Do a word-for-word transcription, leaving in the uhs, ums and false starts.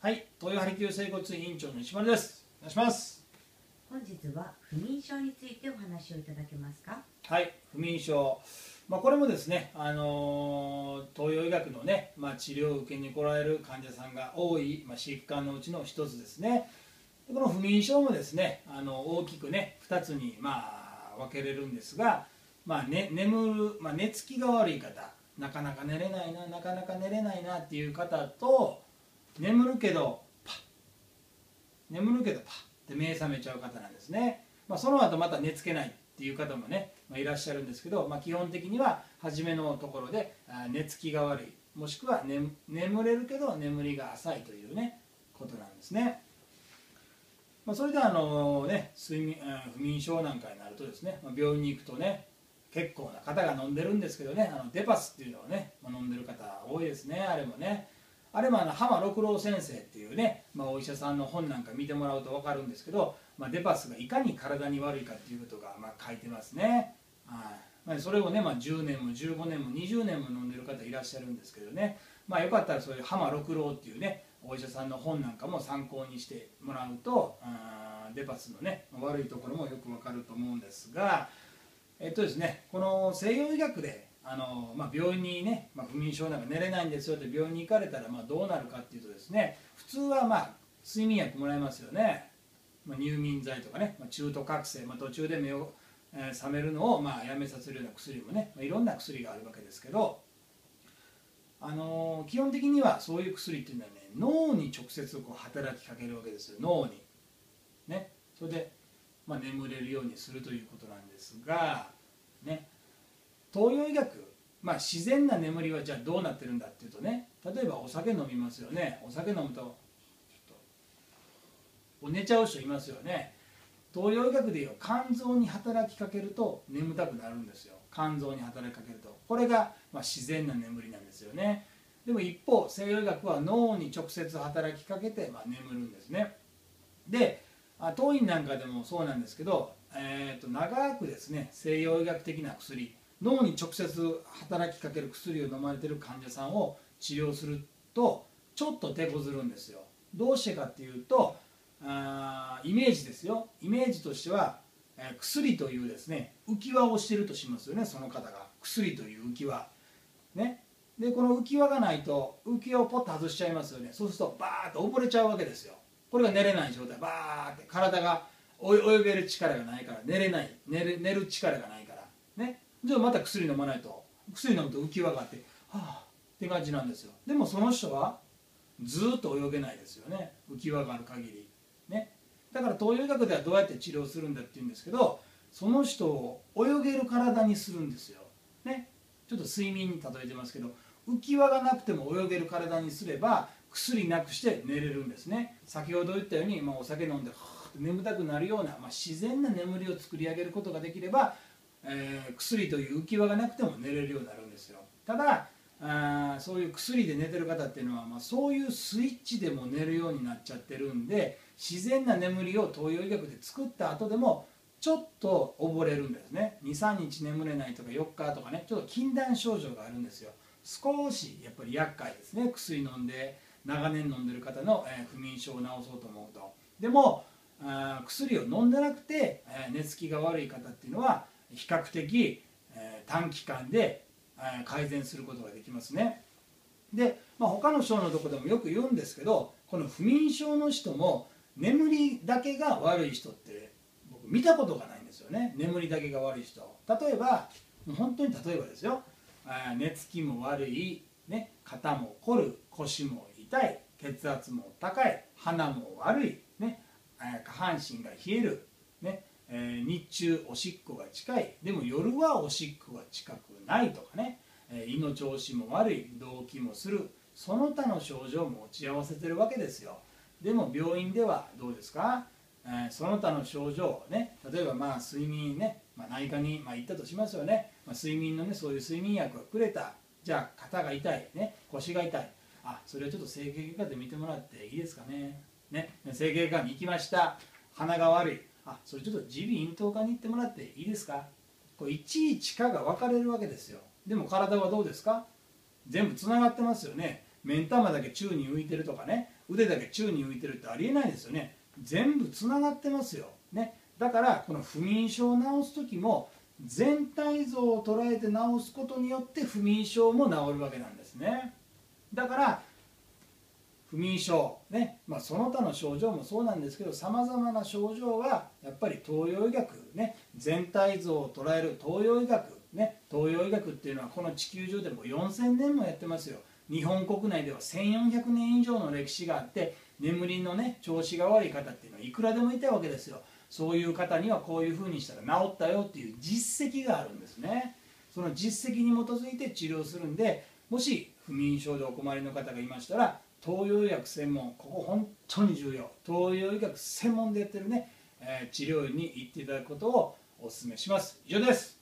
はい、東洋ハリキュー整骨院院長の石丸です。お願いします。 本日は不眠症についてお話をいただけますか。 はい、不眠症、まあ、これもですね、あのー、東洋医学のね、まあ、治療を受けに来られる患者さんが多い、まあ、疾患のうちの一つですね。でこの不眠症もですね、あの大きくねふたつにまあ分けれるんですが、まあね、眠る、まあ、寝つきが悪い方、なかなか寝れないななかなか寝れないなっていう方と、眠るけどパッ眠るけどパッって目覚めちゃう方なんですね。まあ、その後また寝つけないっていう方もね、まあ、いらっしゃるんですけど、まあ、基本的には初めのところで寝つきが悪い、もしくは、ね、眠れるけど眠りが浅いというねことなんですね。まあ、それであのね睡眠不眠症なんかになるとですね、まあ、病院に行くとね結構な方が飲んでるんですけどね、あのデパスっていうのをね、まあ、飲んでる方多いですね。あれもねあれもあの浜六郎先生っていうね、まあ、お医者さんの本なんか見てもらうと分かるんですけど、まあ、デパスがいかに体に悪いかっていうことがまあ書いてますね。はい、まあ、それをね、まあ、じゅうねんもじゅうごねんもにじゅうねんも飲んでる方いらっしゃるんですけどね、まあ、よかったらそういう浜六郎っていうねお医者さんの本なんかも参考にしてもらうと、あデパスのね悪いところもよく分かると思うんですが、えっとですねこの西洋医学であのまあ、病院にね、まあ、不眠症なんか寝れないんですよって病院に行かれたらまあどうなるかっていうとですね、普通はまあ睡眠薬もらえますよね。まあ、入眠剤とかね、まあ、中途覚醒、まあ、途中で目を、えー、覚めるのをまあやめさせるような薬もね、まあ、いろんな薬があるわけですけど、あのー、基本的にはそういう薬っていうのはね脳に直接こう働きかけるわけですよ。脳にね、それで、まあ、眠れるようにするということなんですがね、東洋医学、まあ、自然な眠りはじゃあどうなってるんだっていうとね、例えばお酒飲みますよね。お酒飲むとちょっと寝ちゃう人いますよね。東洋医学でいう肝臓に働きかけると眠たくなるんですよ。肝臓に働きかけるとこれがまあ自然な眠りなんですよね。でも一方西洋医学は脳に直接働きかけてまあ眠るんですね。で当院なんかでもそうなんですけど、えー、と長くですね西洋医学的な薬、脳に直接働きかける薬を飲まれている患者さんを治療するとちょっと手こずるんですよ。どうしてかっていうと、あイメージですよ。イメージとしては、えー、薬というですね浮き輪をしているとしますよね。その方が薬という浮き輪ね。でこの浮き輪がないと浮き輪をポッと外しちゃいますよね。そうするとバーッと溺れちゃうわけですよ。これが寝れない状態、バーって体が泳げる力がないから寝れない、寝る、寝る力がないからね。じゃあまた薬飲まないと、薬飲むと浮き輪があってはあって感じなんですよ。でもその人はずっと泳げないですよね、浮き輪がある限りね。だから東洋医学ではどうやって治療するんだって言うんですけど、その人を泳げる体にするんですよね。ちょっと睡眠に例えてますけど、浮き輪がなくても泳げる体にすれば薬なくして寝れるんですね。先ほど言ったように、まあ、お酒飲んではあって眠たくなるような、まあ、自然な眠りを作り上げることができれば、えー、薬という浮き輪がなくても寝れるようになるんですよ。ただあそういう薬で寝てる方っていうのは、まあ、そういうスイッチでも寝るようになっちゃってるんで、自然な眠りを東洋医学で作った後でもちょっと溺れるんですね。にさんにち眠れないとかよっかとかね、ちょっと禁断症状があるんですよ。少しやっぱり厄介ですね。薬飲んで長年飲んでる方の、えー、不眠症を治そうと思うと。でもあ薬を飲んでなくて、えー、寝つきが悪い方っていうのは比較的、えー、短期間で、えー、改善することができますね。で、まあ、他の症のとこでもよく言うんですけど、この不眠症の人も眠りだけが悪い人って僕見たことがないんですよね。眠りだけが悪い人、例えば本当に例えばですよ、寝つきも悪い、ね、肩も凝る、腰も痛い、血圧も高い、鼻も悪い、ね、下半身が冷える、ね、えー、日中おしっこが近い、でも夜はおしっこが近くないとかね、えー、胃の調子も悪い、動悸もする、その他の症状を持ち合わせてるわけですよ。でも病院ではどうですか、えー、その他の症状をね、例えばまあ睡眠ね、まあ、内科にまあ行ったとしますよね。まあ、睡眠のねそういう睡眠薬がくれた、じゃあ肩が痛い、ね、腰が痛い、あそれをちょっと整形外科で見てもらっていいですかね。ね、整形外科に行きました、鼻が悪い、あそれちょっと耳鼻咽頭科に行ってもらっていいですか。これいちいちかが分かれるわけですよ。でも体はどうですか、全部つながってますよね。目ん玉だけ宙に浮いてるとかね、 腕だけ宙に浮いてるってありえないですよね。全部つながってますよ、ね、だからこの不眠症を治す時も全体像を捉えて治すことによって不眠症も治るわけなんですね。だから不眠症、ねまあ、その他の症状もそうなんですけど、さまざまな症状はやっぱり東洋医学、ね、全体像を捉える東洋医学、ね、東洋医学っていうのはこの地球上でもよんせんねんもやってますよ。日本国内ではせんよんひゃくねん以上の歴史があって、眠りの、ね、調子が悪い方っていうのはいくらでもいたわけですよ。そういう方にはこういうふうにしたら治ったよっていう実績があるんですね。その実績に基づいて治療するんで、もし不眠症でお困りの方がいましたら、東洋医学専門、ここ本当に重要、東洋医学専門でやってるね、えー治療院に行っていただくことをお勧めします。以上です。